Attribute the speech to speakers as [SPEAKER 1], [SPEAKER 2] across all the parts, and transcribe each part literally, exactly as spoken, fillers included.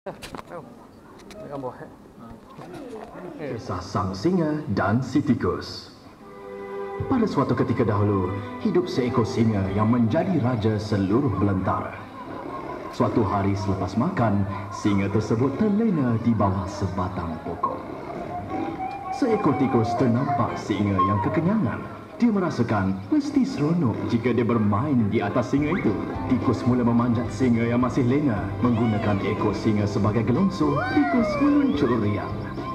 [SPEAKER 1] Kisah sang singa dan si tikus. Pada suatu ketika dahulu, hidup seekor singa yang menjadi raja seluruh belantara. Suatu hari selepas makan, singa tersebut terlena di bawah sebatang pokok. Seekor tikus ternampak singa yang kekenyangan. Dia merasakan mesti seronok jika dia bermain di atas singa itu. Tikus mula memanjat singa yang masih lena. Menggunakan ekor singa sebagai gelongso, tikus meluncur riang.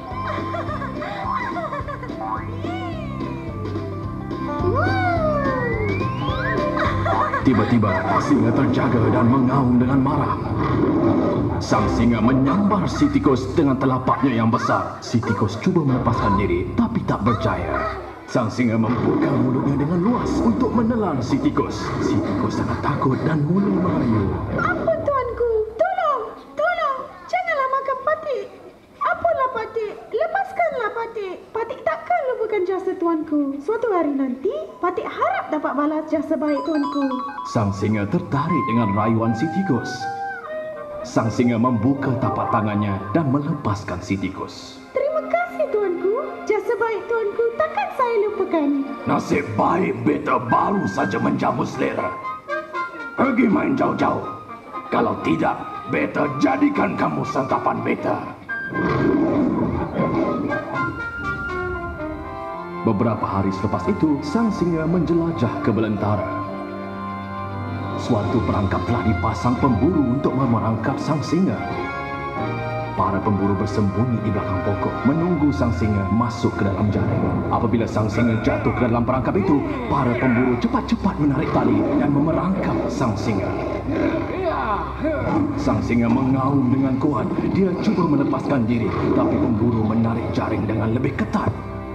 [SPEAKER 1] Tiba-tiba, singa terjaga dan mengaum dengan marah. Sang singa menyambar si tikus dengan telapaknya yang besar. Si tikus cuba melepaskan diri, tapi tak berjaya. Sang singa membuka mulutnya dengan luas untuk menelan si tikus. Si tikus sangat takut dan mula merayu.
[SPEAKER 2] Ampun tuanku, tolong, tolong, janganlah makan patik. Apalah patik, lepaskanlah patik. Patik takkan lupakan jasa tuanku. Suatu hari nanti, patik harap dapat balas jasa baik tuanku.
[SPEAKER 1] Sang singa tertarik dengan rayuan si tikus. Sang singa membuka tapak tangannya dan melepaskan si tikus.
[SPEAKER 2] Terima kasih tuanku, jasa baik tuanku takkan saya lupakan.
[SPEAKER 1] Nasib baik beta baru saja menjamu selera. Pergi main jauh-jauh. Kalau tidak, beta jadikan kamu santapan beta. Beberapa hari selepas itu, sang singa menjelajah ke belantara. Suatu perangkap telah dipasang pemburu untuk memerangkap sang singa. Para pemburu bersembunyi di belakang pokok, menunggu sang singa masuk ke dalam jaring. Apabila sang singa jatuh ke dalam perangkap itu, para pemburu cepat-cepat menarik tali dan memerangkap sang singa. Sang singa mengaum dengan kuat. Dia cuba melepaskan diri, tapi pemburu menarik jaring dengan lebih ketat.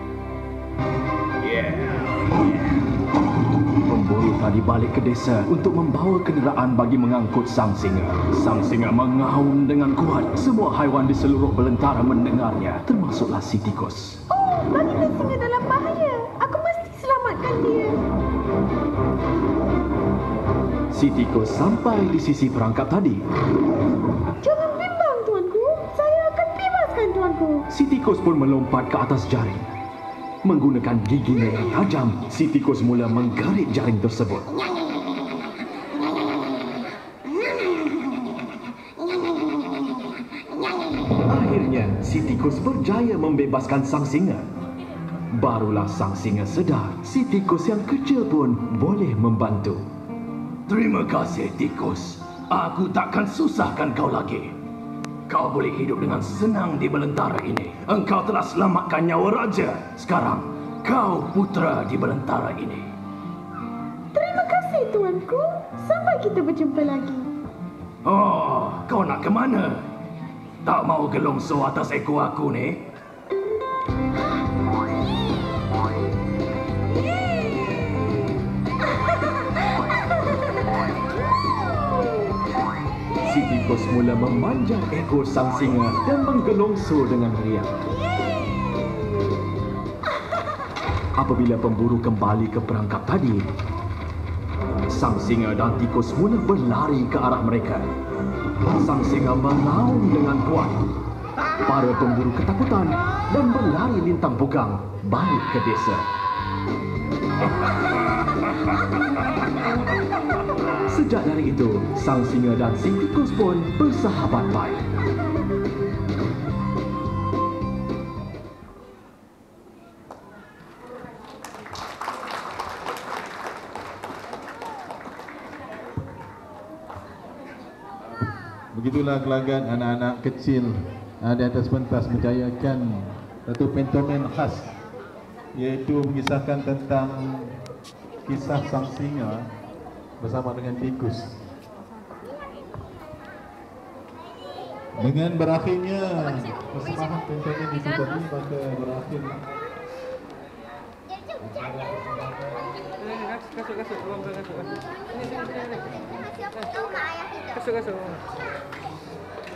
[SPEAKER 1] Pemburu tadi balik ke desa untuk membawa kenderaan bagi mengangkut sang singa. Sang singa mengaum dengan kuat. Semua haiwan di seluruh belantara mendengarnya, termasuklah si tikus.
[SPEAKER 2] Oh, baginda singa dalam bahaya. Aku mesti selamatkan dia.
[SPEAKER 1] Si tikus sampai di sisi perangkap tadi.
[SPEAKER 2] Jangan bimbang tuanku, saya akan bebaskan tuanku.
[SPEAKER 1] Si tikus pun melompat ke atas jaring. Menggunakan giginya yang tajam, si tikus mula menggarit jaring tersebut. Akhirnya, si tikus berjaya membebaskan sang singa. Barulah sang singa sedar, si tikus yang kecil pun boleh membantu. Terima kasih, tikus. Aku takkan susahkan kau lagi. Kau boleh hidup dengan senang di belantara ini. Engkau telah selamatkan nyawa raja. Sekarang, kau putera di belantara ini.
[SPEAKER 2] Terima kasih tuanku. Sampai kita berjumpa lagi.
[SPEAKER 1] Oh, kau nak ke mana? Tak mau gelongso atas ekor aku ni? Si tikus mula memanjang ekor sang singa dan menggelongso dengan riang. Apabila pemburu kembali ke perangkap tadi, sang singa dan tikus mula berlari ke arah mereka. Sang singa mengaum dengan kuat. Para pemburu ketakutan dan berlari lintang punggang balik ke desa. Sejak dari itu, sang singa dan si tikus pun bersahabat baik.
[SPEAKER 3] Begitulah kelagan anak-anak kecil di atas pentas menjayakan satu pentomin khas, iaitu mengisahkan tentang kisah sang singa bersama dengan tikus. Dengan berakhirnya persembahan pentomin itu tadi, maka berakhir
[SPEAKER 4] kasut kasut kasut kasut kasut kasut kasut kasut